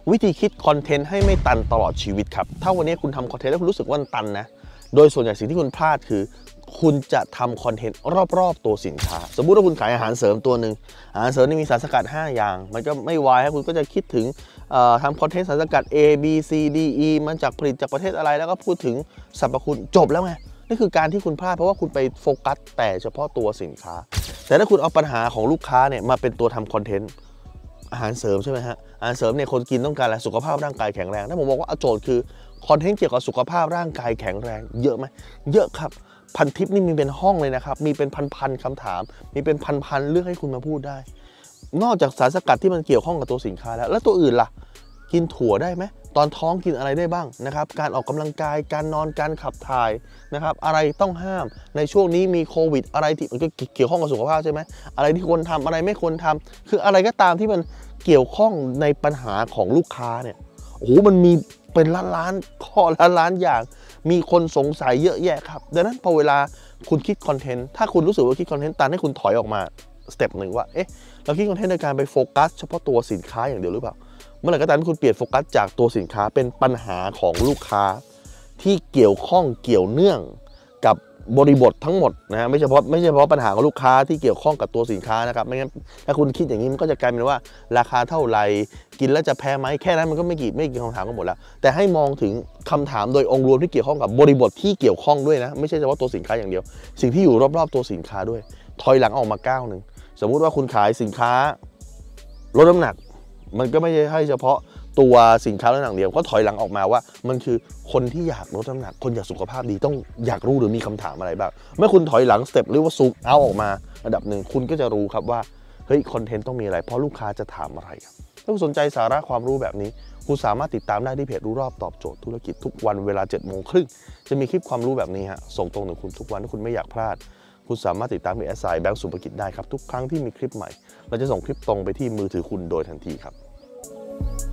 วิธีคิดคอนเทนต์ให้ไม่ตันตลอดชีวิตครับถ้าวันนี้คุณทำคอนเทนต์แล้วคุณรู้สึกว่ามันตันนะโดยส่วนใหญ่สิ่งที่คุณพลาดคือคุณจะทำคอนเทนต์รอบๆตัวสินค้าสมมุติว่าคุณขายอาหารเสริมตัวหนึ่งอาหารเสริมนี่มีสารสกัด5อย่างมันก็ไม่วายครับคุณก็จะคิดถึงทำคอนเทนต์สารสกัด A B C D E มันจากผลิตจากประเทศอะไรแล้วก็พูดถึงสรรพคุณจบแล้วไงนี่คือการที่คุณพลาดเพราะว่าคุณไปโฟกัสแต่เฉพาะตัวสินค้าแต่ถ้าคุณเอาปัญหาของลูกค้าเนี่ยมาเป็นตัวทำคอนเทนต์อาหารเสริมใช่ไหมฮะอาหารเสริมเนี่ยคนกินต้องการอะไรสุขภาพร่างกายแข็งแรงถ้าผมบอกว่าโจทย์คือคอนเทนต์เกี่ยวกับสุขภาพร่างกายแข็งแรงเยอะไหมเยอะครับพันทิปนี่มีเป็นห้องเลยนะครับมีเป็นพันคำถามมีเป็นพันเรื่องให้คุณมาพูดได้นอกจากสารสกัดที่มันเกี่ยวข้องกับตัวสินค้าแล้วตัวอื่นล่ะกินถั่วได้ไหมตอนท้องกินอะไรได้บ้างนะครับการออกกำลังกายการนอนการขับถ่ายนะครับอะไรต้องห้ามในช่วงนี้มีโควิดอะไรที่มันก็เกี่ยวข้องกับสุขภาพใช่ไหมอะไรที่ควรทำอะไรไม่ควรทำคืออะไรก็ตามที่มันเกี่ยวข้องในปัญหาของลูกค้าเนี่ยโอ้โหมันมีเป็นล้านข้อล้านอย่างมีคนสงสัยเยอะแยะครับดังนั้นพอเวลาคุณคิดคอนเทนต์ถ้าคุณรู้สึกว่าคิดคอนเทนต์ตันให้คุณถอยออกมาสเต็ปหนึ่งว่าเอ๊ะเราคิดคอนเทนต์ในการไปโฟกัสเฉพาะตัวสินค้าอย่างเดียวหรือเปล่าเมื่อไหร่ก็ตามที่คุณเปลี่ยนโฟกัสจากตัวสินค้าเป็นปัญหาของลูกค้าที่เกี่ยวข้องเกี่ยวเนื่องกับบริบททั้งหมดนะฮะไม่เฉพาะปัญหาของลูกค้าที่เกี่ยวข้องกับตัวสินค้านะครับไม่งั้นถ้าคุณคิดอย่างนี้มันก็จะกลายเป็นว่าราคาเท่าไหร่กินแล้วจะแพ้ไหมแค่นั้นมันก็ไม่กี่คำถามก็หมดแล้วแต่ให้มองถึงคำถามโดยองค์รวมที่เกี่ยวข้องกับบริบทที่เกี่ยวข้องด้วยนะไม่ใช่เฉพาะตัวสินค้าอย่างเดียวสิ่งที่อยู่รอบๆตัวสินค้าด้วยถอยหลังออกมาก้าวหนึ่งสมมุติว่าคุณขายสินค้าลดน้ำหนักมันก็ไม่ใช่ให้เฉพาะตัวสินค้าลดน้ำหนักเดียวก็ถอยหลังออกมาว่ามันคือคนที่อยากลดน้ำหนักคนอยากสุขภาพดีต้องอยากรู้หรือมีคำถามอะไรบ้างเมื่อคุณถอยหลังสเต็ปหรือว่าซูมเอาออกมาระดับหนึ่งคุณก็จะรู้ครับว่าเฮ้ยคอนเทนต์ต้องมีอะไรเพราะลูกค้าจะถามอะไรครับถ้าคุณสนใจสาระความรู้แบบนี้คุณสามารถติดตามได้ที่เพจรู้รอบตอบโจทย์ธุรกิจทุกวันเวลา 7:30 นจะมีคลิปความรู้แบบนี้ฮะส่งตรงถึงคุณทุกวันถ้าคุณไม่อยากพลาดคุณสามารถติดตามที่SIแบงก์สุภกิจได้ครับทุกครั้งที่มีคลิปใหม่เราจะส่งคลิปตรงไปที่มือถือคุณโดยทันทีครับ